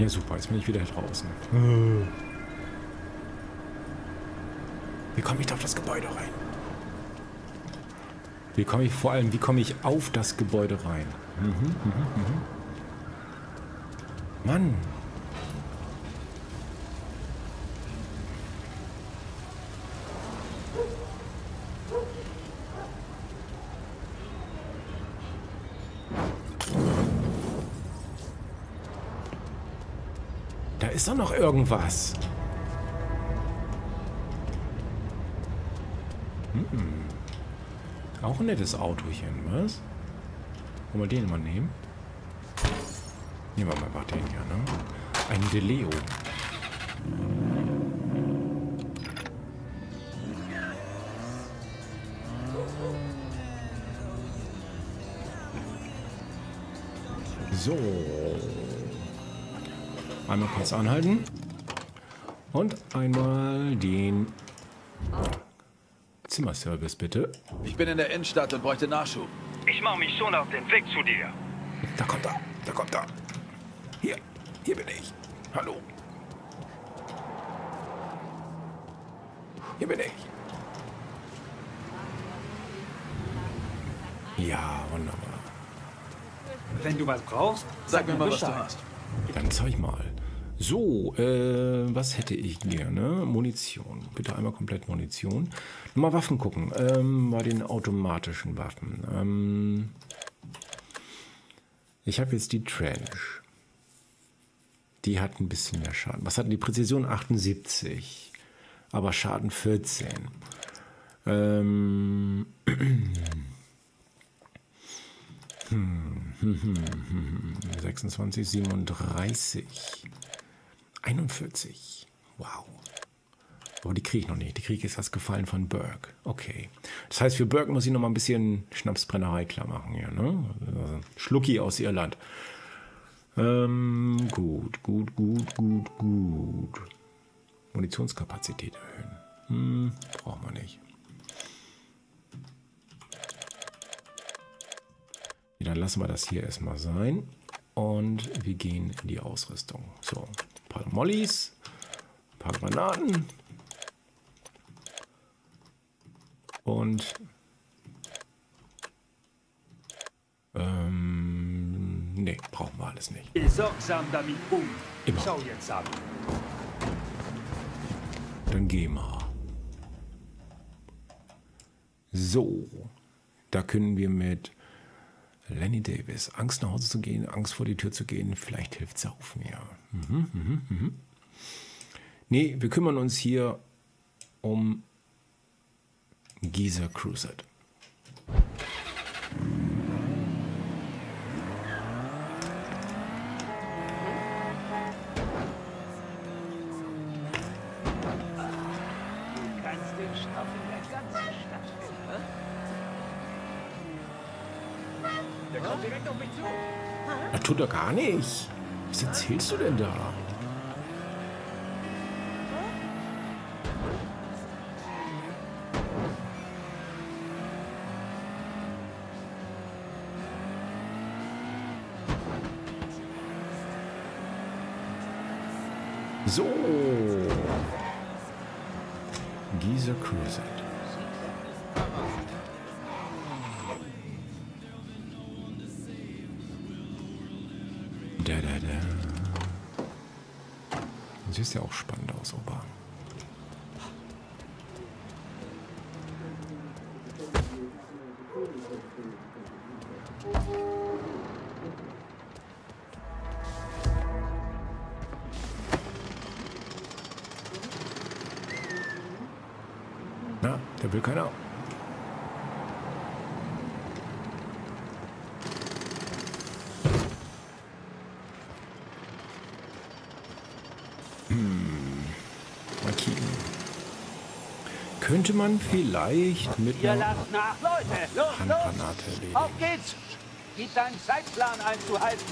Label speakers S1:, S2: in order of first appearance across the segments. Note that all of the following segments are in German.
S1: Ja, super, jetzt bin ich wieder draußen. Wie komme ich da auf das Gebäude rein? Wie komme ich auf das Gebäude rein? Mann! Da ist doch noch irgendwas. Auch ein nettes Autochen, was? Wollen wir den mal nehmen? Nehmen wir mal einfach den hier, ne? Ein Deleo. So. Einmal kurz anhalten. Und einmal den Zimmerservice, bitte.
S2: Ich bin in der Innenstadt und bräuchte Nachschub.
S3: Ich mache mich schon auf den Weg zu dir.
S1: Da kommt er. Da kommt er. Hier bin ich. Hallo. Hier bin ich. Ja, wunderbar.
S3: Wenn du was brauchst,
S2: Sag mir mal, was du hast.
S1: Dann zeig mal. So, was hätte ich gerne? Munition. Bitte einmal komplett Munition. Mal Waffen gucken. Bei den automatischen Waffen. Ich habe jetzt die Trench. Die hat ein bisschen mehr Schaden. Was hatten die? Präzision 78. Aber Schaden 14. 26, 37. 41. Wow. Aber die kriege ich noch nicht. Die kriege ich jetzt als Gefallen von Burke. Okay. Das heißt, für Burke muss ich noch mal ein bisschen Schnapsbrennerei klar machen hier, ne? Also Schlucki aus Irland. Gut. Munitionskapazität erhöhen. Brauchen wir nicht. Ja, dann lassen wir das hier erstmal sein. Und wir gehen in die Ausrüstung. So, ein paar Mollys, ein paar Granaten. Und nee, brauchen wir alles nicht.
S3: Geh sorgsam damit um.
S1: Immer.
S3: Schau jetzt an.
S1: Dann gehen wir. So, da können wir mit Lenny Davis. Angst nach Hause zu gehen, Angst vor die Tür zu gehen, vielleicht hilft es auf mir. Nee, wir kümmern uns hier um Geezer Crusade.
S3: Du kannst den Stoff in der ganzen Stadt finden. Der kommt direkt auf mich zu.
S1: Das tut er gar nicht. Was erzählst du denn da? So. Geezer Crusade. Sieht ja auch spannend aus, Opa. Na, der will keiner. Könnte man vielleicht mit
S3: Ihr
S1: einer
S3: lasst nach, Leute. Los,
S1: Handgranate erledigen.
S3: Auf geht's. Gib deinen Zeitplan einzuhalten.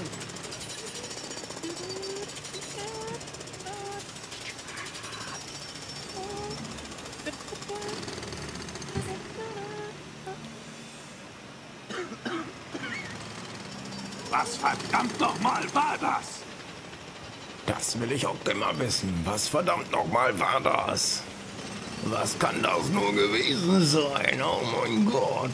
S2: Was verdammt nochmal war das?
S1: Das will ich auch immer wissen. Was verdammt nochmal war das? Was kann das nur gewesen sein? Oh mein Gott.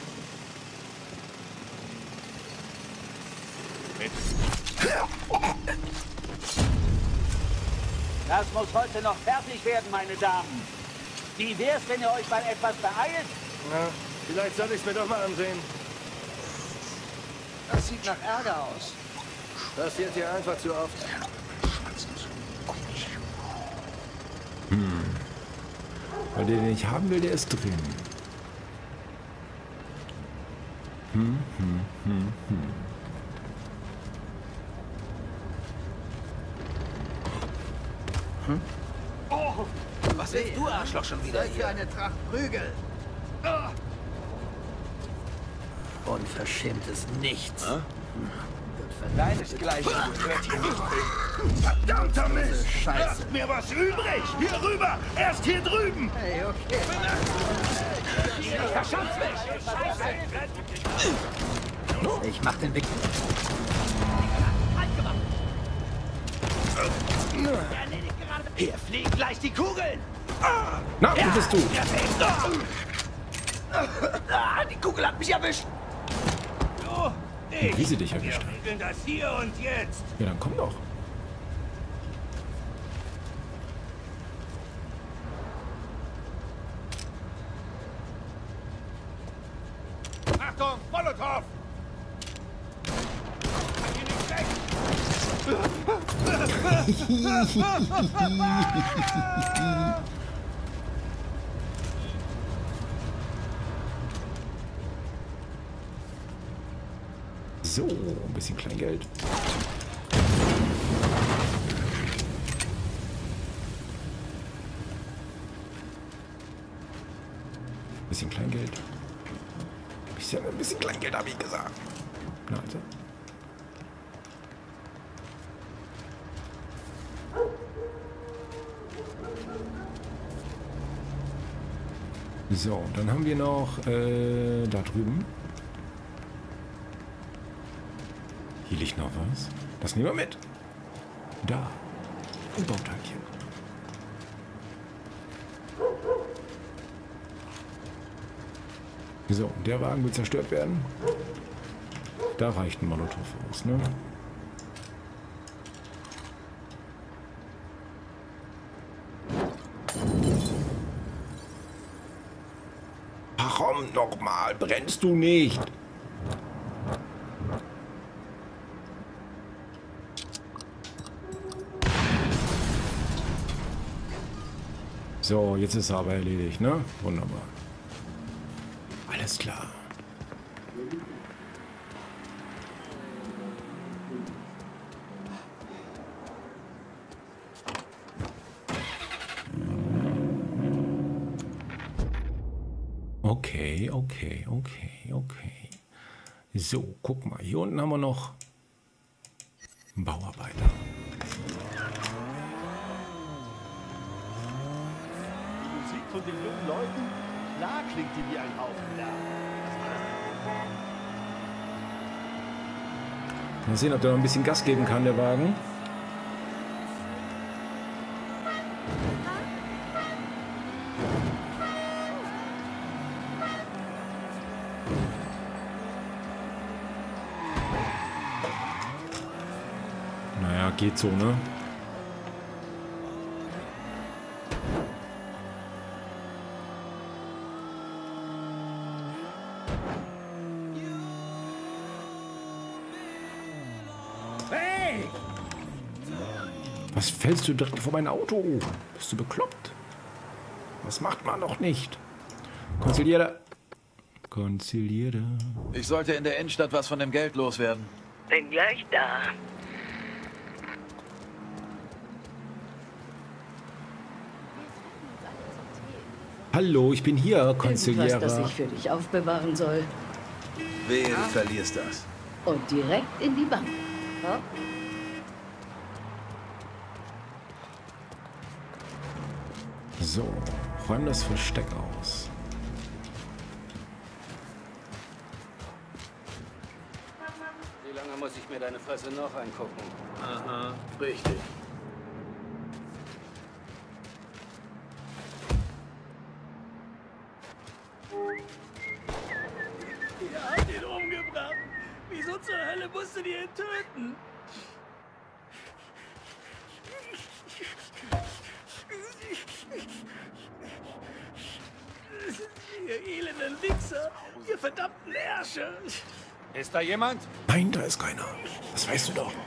S3: Das muss heute noch fertig werden, meine Damen. Wie wär's, wenn ihr euch mal etwas beeilt?
S4: Na, vielleicht soll ich es mir doch mal ansehen.
S5: Das sieht nach Ärger aus.
S4: Passiert hier einfach zu oft.
S1: Weil der den ich haben will, der ist drin.
S5: Was willst du, Arschloch, schon wieder hier? Eine Tracht Prügel. Unverschämtes Nichts. Deinesgleichen gehört hier nicht hin.
S4: Verdammter Mist!
S5: Scheiße.
S4: Lasst mir was übrig! Hier rüber! Erst hier drüben!
S5: Hey, okay. Ich mach den Weg.
S3: Hier fliegen gleich die Kugeln!
S1: Na, wo bist du?
S3: Die Kugel hat mich erwischt!
S1: Wie sie dich erwischt hat.
S4: regeln das hier und jetzt!
S1: Ja, dann komm doch.
S4: Achtung, Molotow!
S1: So, ein bisschen Kleingeld. Bisschen Kleingeld. Ein bisschen Kleingeld, habe ich gesagt. Na also. So, dann haben wir noch da drüben. Hier liegt noch was. Das nehmen wir mit. Da. Ein Bauteilchen. So, der Wagen will zerstört werden. Da reicht ein Molotow aus, ne? Warum nochmal? Brennst du nicht? So, jetzt ist er aber erledigt, ne? Wunderbar. Alles klar. Okay. So, guck mal. Hier unten haben wir noch einen Bauarbeiter.
S4: Musik von den jungen Leuten? Klar klingt die wie ein Haufen da.
S1: Mal sehen, ob der noch ein bisschen Gas geben kann, der Wagen. Naja, geht so, ne?
S4: Hey!
S1: Was fällst du direkt vor mein Auto? Bist du bekloppt? Das macht man doch nicht. Konziliere.
S2: Ich sollte in der Innenstadt was von dem Geld loswerden.
S6: Bin gleich da.
S1: Hallo, ich bin hier,
S6: Irgendwas,
S1: Konziliere.
S6: das ich für dich aufbewahren soll.
S2: Wehe, du verlierst das.
S6: Und direkt in die Bank. Ja?
S1: So, räum das Versteck aus.
S5: Wie lange muss ich mir deine Fresse noch angucken?
S4: Aha, richtig.
S3: Wieso zur Hölle musst du ihn töten? Ihr elenden Wichser! Ihr verdammten Ärsche!
S7: Ist da jemand?
S1: Nein, da ist keiner. Das weißt du doch.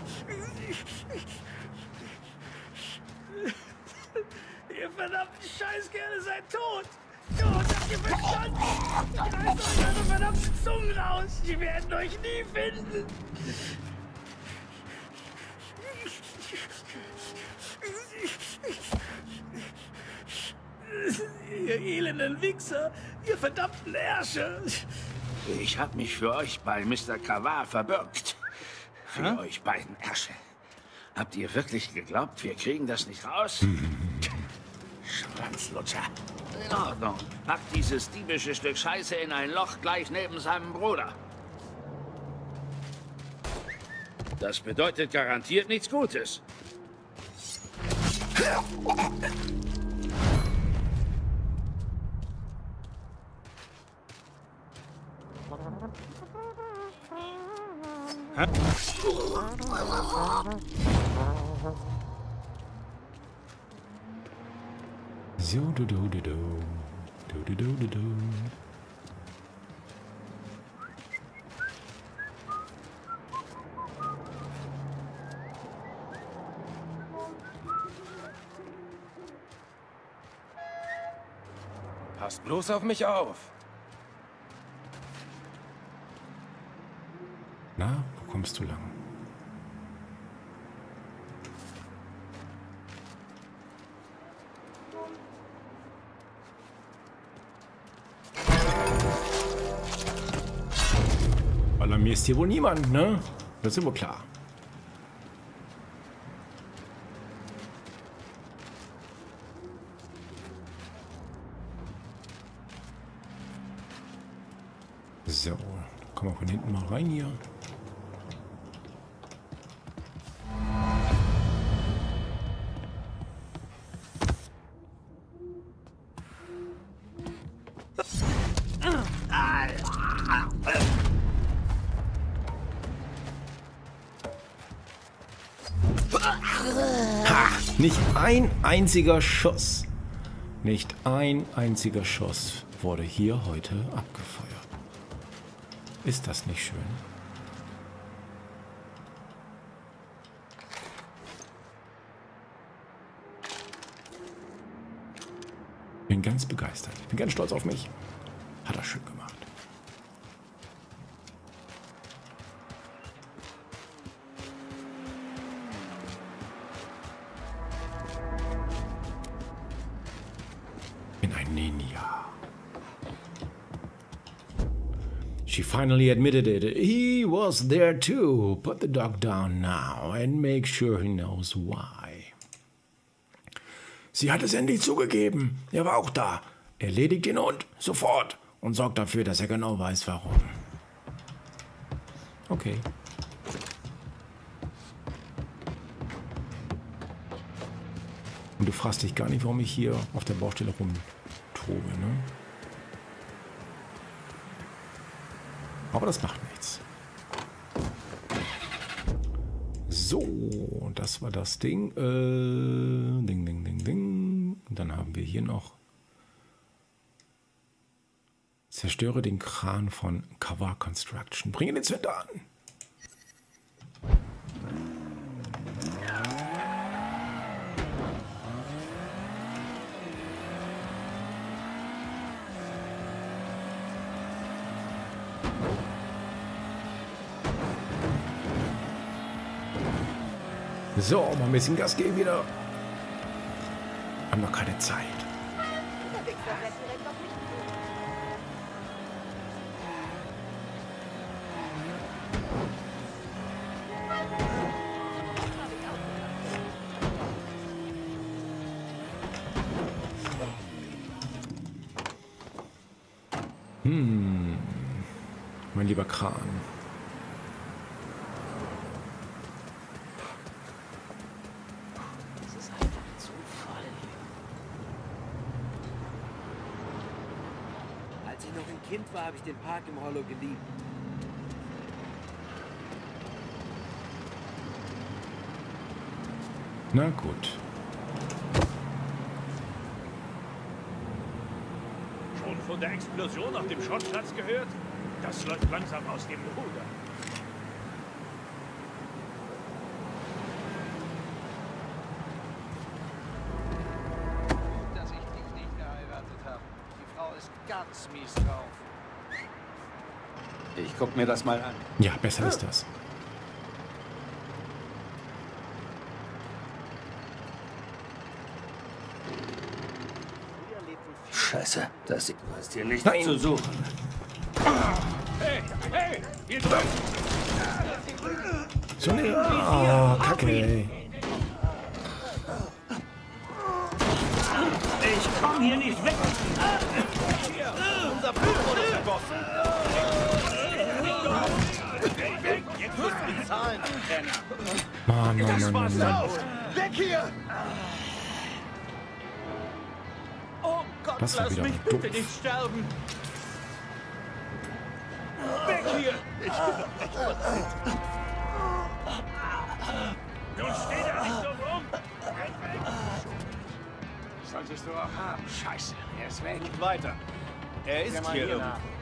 S3: Ihr verdammten Scheißkerle seid tot! Tot, habt ihr verstanden? Reißt euch eure verdammten Zungen raus! Die werden euch nie finden! Ihr elenden Wichser! Ihr verdammten Ärsche!
S5: Ich habe mich für euch bei Mr. Kavar verbürgt. Für euch beiden Ärsche. Habt ihr wirklich geglaubt, wir kriegen das nicht raus? Schwanzlutscher. In Ordnung. Packt dieses diebische Stück Scheiße in ein Loch gleich neben seinem Bruder. Das bedeutet garantiert nichts Gutes.
S1: So, du.
S7: Passt bloß auf mich auf.
S1: Na, wo kommst du lang? Alarmierst hier wohl niemand, ne? Das ist wohl klar. So, kommen wir von hinten mal rein hier. Ha! Nicht ein einziger Schuss. Nicht ein einziger Schuss wurde hier heute abgefeuert. Ist das nicht schön? Bin ganz begeistert. Bin ganz stolz auf mich. Hat er schön gemacht. Bin ein Ninja. She finally admitted it. He was there too. Put the dog down now and make sure he knows why. Sie hat es endlich zugegeben. Er war auch da. Erledigt den Hund sofort und sorgt dafür, dass er genau weiß, warum. Okay. Und du fragst dich gar nicht, warum ich hier auf der Baustelle rumtobe, ne? Aber das macht nichts. So, das war das Ding. Ding. Und dann haben wir hier noch: zerstöre den Kran von Kavar Construction. Bringe den Zünder an. So, mal ein bisschen Gas geben wieder. Haben noch keine Zeit. Mein lieber Kran.
S8: Als ich noch ein Kind war, habe ich den Park im Hollow geliebt.
S1: Na gut.
S4: Schon von der Explosion auf dem Schrottplatz gehört? Das läuft langsam aus dem Ruder.
S8: Gut, dass ich dich nicht geheiratet habe. Die Frau ist ganz mies drauf.
S2: Ich guck mir das mal an.
S1: Ja, besser ist das.
S5: Scheiße, das ist hier nichts
S1: Nein.
S5: zu suchen.
S4: Hey, hey, hier drüben!
S1: So eine... Oh, Kacke, ey.
S5: Ich komm hier nicht weg.
S4: Unser Blut wurde vergossen! Geh weg, jetzt musst du bezahlen, Penner!
S1: Mann, Mann.
S4: Weg hier! Oh Gott,
S1: Das war
S4: lass
S1: wieder
S4: mich
S1: doof.
S4: bitte nicht sterben! Weg hier! Ich bin doch nicht bereit. Nun steh da nicht so rum!
S5: Solltest du auch haben. Scheiße, er ist weg.
S4: Nicht weiter. Er ist hier irgendwo.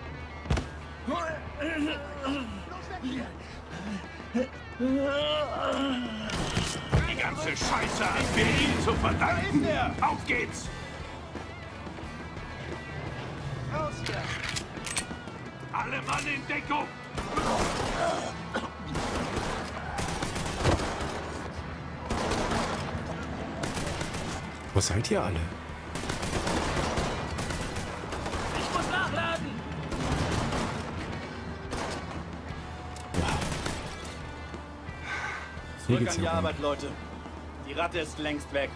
S5: Die ganze Scheiße hat mir ihn zu verdanken. Auf geht's!
S8: Raus hier!
S5: Alle Mann in Deckung!
S1: Wo seid ihr alle?
S3: Ich muss nachladen.
S1: Wow. Hier
S4: Zurück
S1: geht's
S4: an die
S1: ja rum.
S4: Arbeit, Leute. Die Ratte ist längst weg.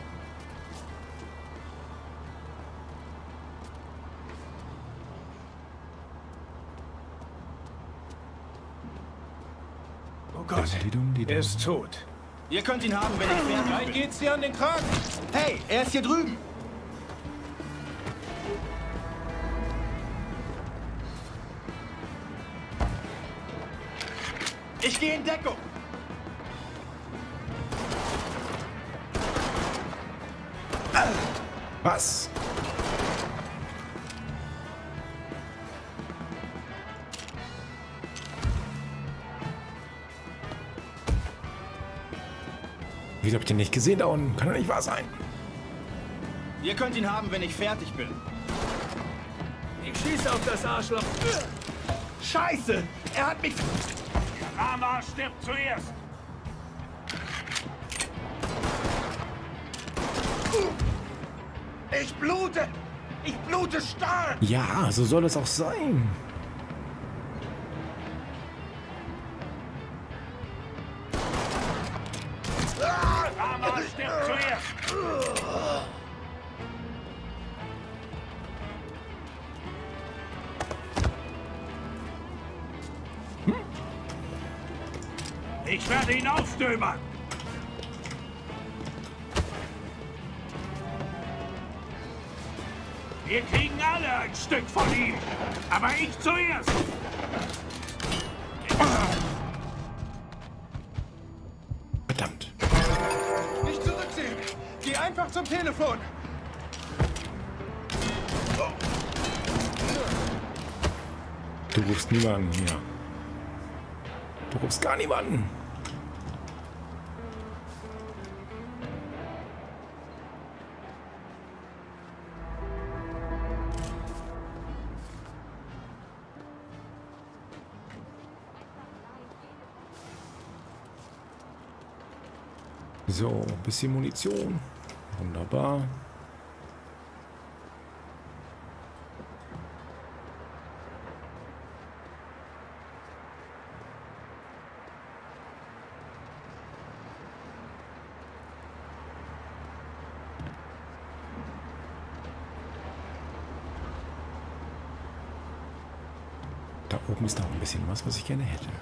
S7: Oh Gott, er ist tot.
S4: Ihr könnt ihn haben, wenn ich fertig bin.
S7: Gleich geht's dir an den Kragen.
S4: Hey, er ist hier drüben. Ich gehe in Deckung.
S1: Was? Wieso hab ich den nicht gesehen da unten? Kann doch nicht wahr sein.
S4: Ihr könnt ihn haben, wenn ich fertig bin.
S3: Ich schieße auf das Arschloch.
S4: Scheiße! Er hat mich...
S5: Rama stirbt zuerst!
S4: Ich blute! Ich blute stark!
S1: Ja, so soll es auch sein.
S5: Rama stirbt zuerst! Ich werde ihn aufstöbern! Wir kriegen alle ein Stück von ihm! Aber ich zuerst!
S1: Verdammt.
S4: Nicht zurückziehen! Geh einfach zum Telefon!
S1: Du rufst niemanden hier. Du rufst gar niemanden. So, bisschen Munition. Wunderbar. Da oben ist noch ein bisschen was ich gerne hätte.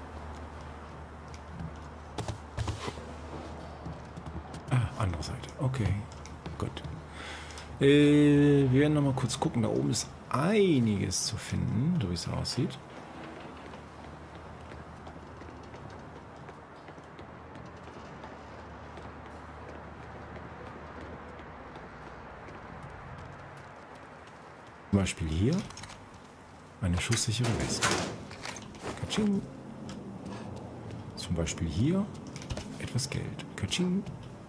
S1: Ah, andere Seite. Okay, gut. Wir werden noch mal kurz gucken. Da oben ist einiges zu finden, so wie es aussieht. Zum Beispiel hier eine schusssichere Weste. Katsching. Zum Beispiel hier etwas Geld. Katsching.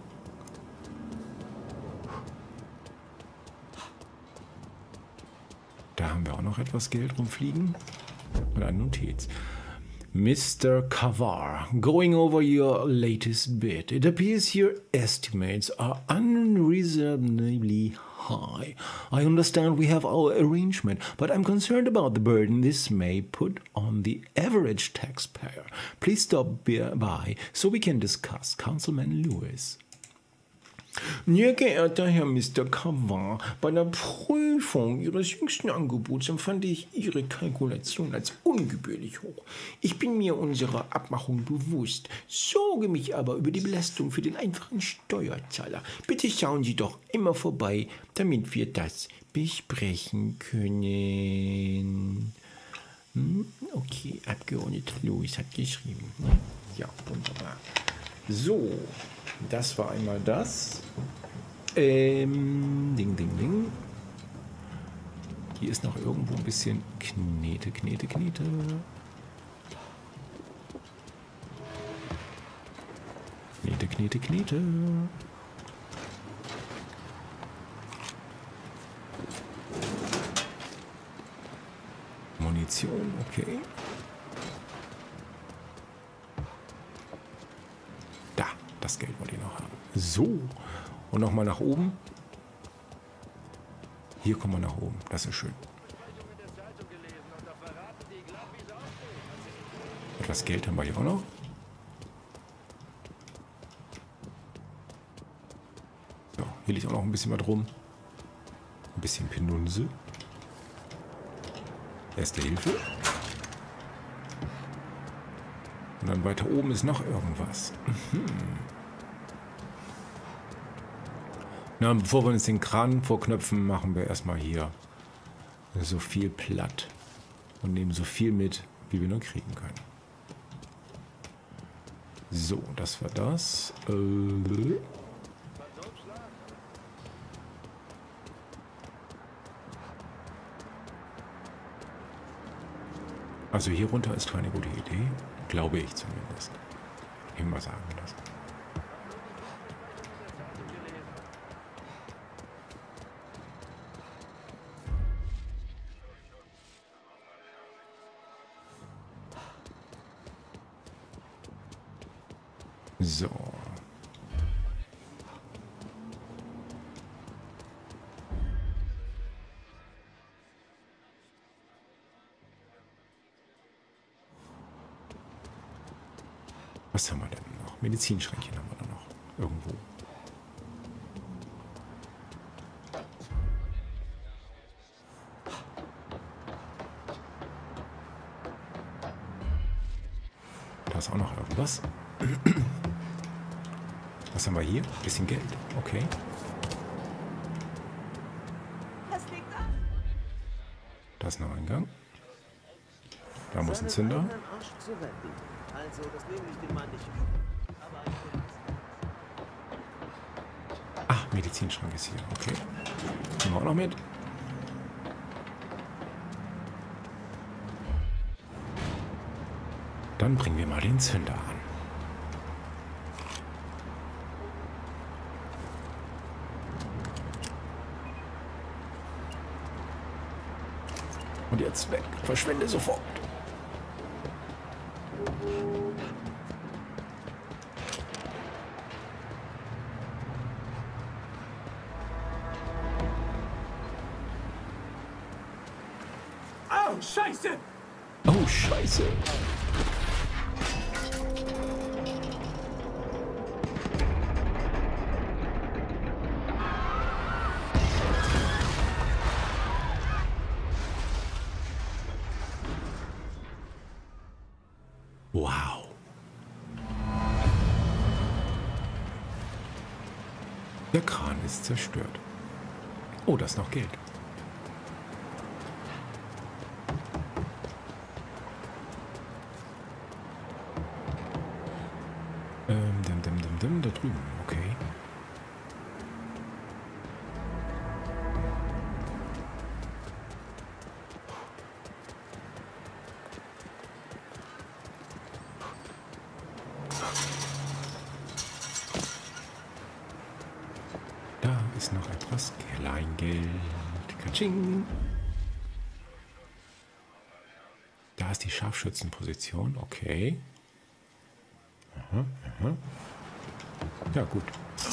S1: Da haben wir auch noch etwas Geld rumfliegen. Und eine Notiz. Mr. Kavar, going over your latest bid. It appears your estimates are unreasonably high. I understand we have our arrangement, but I'm concerned about the burden this may put on the average taxpayer. Please stop by so we can discuss. Councilman Lewis. Sehr geehrter Herr Mr. Kavar, bei der Prüfung Ihres jüngsten Angebots empfand ich Ihre Kalkulation als ungebührlich hoch. Ich bin mir unserer Abmachung bewusst, sorge mich aber über die Belastung für den einfachen Steuerzahler. Bitte schauen Sie doch immer vorbei, damit wir das besprechen können. Okay, Abgeordneter Lewis hat geschrieben. Ja, wunderbar. So, das war einmal das. Ding, ding, ding. Hier ist noch irgendwo ein bisschen Knete. Knete. Munition, okay. Das Geld wollte ich noch haben. So. Und nochmal nach oben. Hier kommen wir nach oben. Das ist schön. Etwas Geld haben wir hier auch noch. So, hier liegt auch noch ein bisschen was rum. Ein bisschen Penunse. Erste Hilfe. Und dann weiter oben ist noch irgendwas. Na, bevor wir uns den Kran vorknöpfen, machen wir erstmal hier so viel platt. Und nehmen so viel mit, wie wir nur kriegen können. So, das war das. Also hier runter ist keine gute Idee. Glaube ich zumindest. Immer sagen lassen. So. Was haben wir denn noch? Medizinschränkchen haben wir da noch. Irgendwo. Da ist auch noch irgendwas. Was haben wir hier? Bisschen Geld. Okay. Da ist noch ein Eingang. Da muss ein Zünder.
S9: Also, das nehme ich dem Mann nicht.
S1: Ach, Medizinschrank ist hier. Okay. Nehmen wir auch noch mit. Dann bringen wir mal den Zünder an. Und jetzt weg. Verschwinde sofort.
S3: Oh, Scheiße!
S1: Oh, Scheiße. Wow. Der Kran ist zerstört. Oh, da ist noch Geld. Da drüben, okay. Geld. Katsching. Da ist die Scharfschützenposition. Okay. Aha, aha. Ja, gut.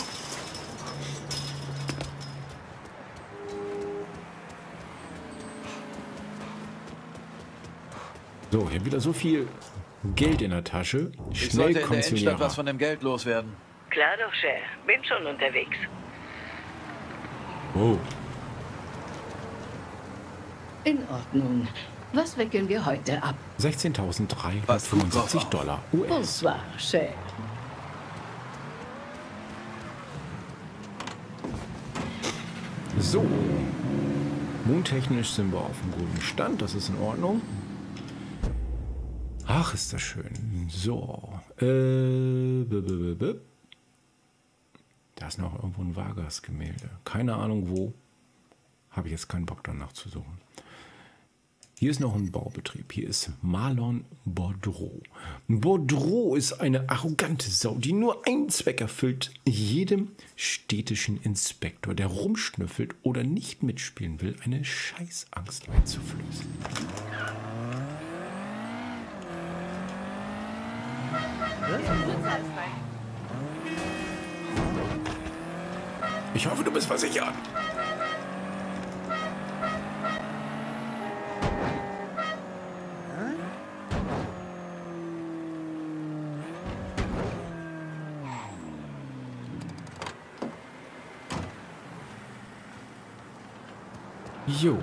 S1: So, hier wieder so viel Geld in der Tasche.
S2: Ich
S1: Schnell
S2: sollte in der Innenstadt
S1: Konziliere.
S2: was von dem Geld loswerden.
S6: Klar doch, Cher. Bin schon unterwegs.
S1: Oh.
S6: In Ordnung. Was wickeln wir heute ab?
S1: 16.375 Dollar US.
S6: Bonsoir, Cher.
S1: So. Mondtechnisch sind wir auf einem guten Stand. Das ist in Ordnung. Ach, ist das schön. So. Da ist noch irgendwo ein Vargas-Gemälde. Keine Ahnung wo. Habe ich jetzt keinen Bock danach zu suchen. Hier ist noch ein Baubetrieb. Hier ist Marlon Boudreau. Boudreau ist eine arrogante Sau, die nur einen Zweck erfüllt. Jedem städtischen Inspektor, der rumschnüffelt oder nicht mitspielen will, eine Scheißangst einzuflößen. Ich hoffe, du bist versichert. Jo.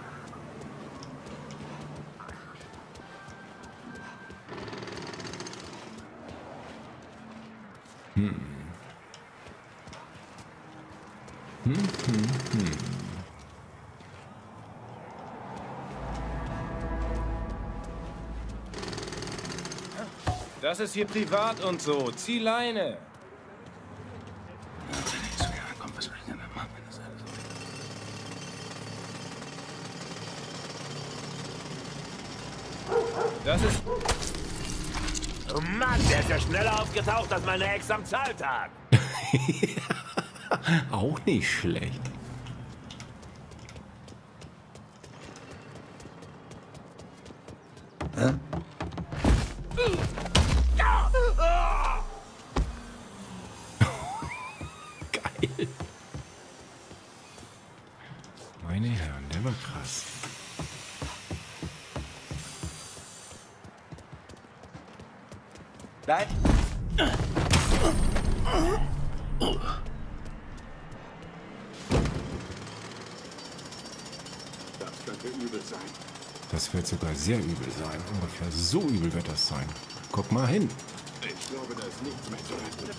S7: Das ist hier privat und so. Zieh Leine.
S5: Komm, was soll ich denn da machen, wenn das alles so
S7: Das ist...
S4: Oh Mann, der ist ja schneller aufgetaucht als meine Ex am Zahltag.
S1: Auch nicht schlecht.
S5: Hä?
S1: Geil. Meine Herren, der war krass.
S5: Nein.
S10: Das könnte übel sein.
S1: Das wird sogar sehr übel sein. Ungefähr so übel wird das sein. Guck mal hin.
S10: Ich glaube, da ist nichts mehr zu retten.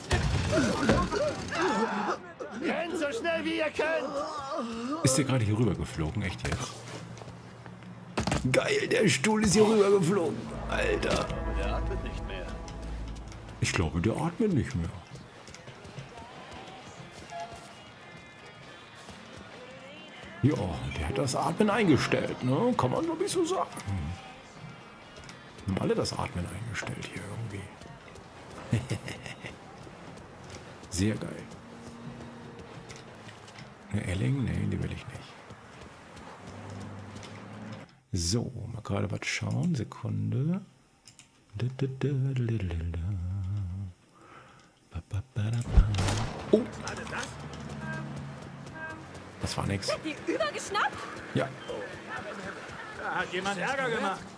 S3: Rennt so schnell wie ihr könnt!
S1: Ist der gerade hier rüber geflogen? Echt jetzt? Geil, der Stuhl ist hier rüber geflogen. Alter.
S2: Der atmet nicht mehr.
S1: Ich glaube, der atmet nicht mehr. Ja, der hat das Atmen eingestellt, ne? Kann man glaube ich so sagen. Haben alle das Atmen eingestellt hier irgendwie. Sehr geil. Eine Elling? Nee, die will ich nicht. So, mal gerade was schauen. Sekunde. Oh! Das war nix.
S11: Die übergeschnappt?
S1: Ja.
S4: Da hat jemand Ärger gemacht.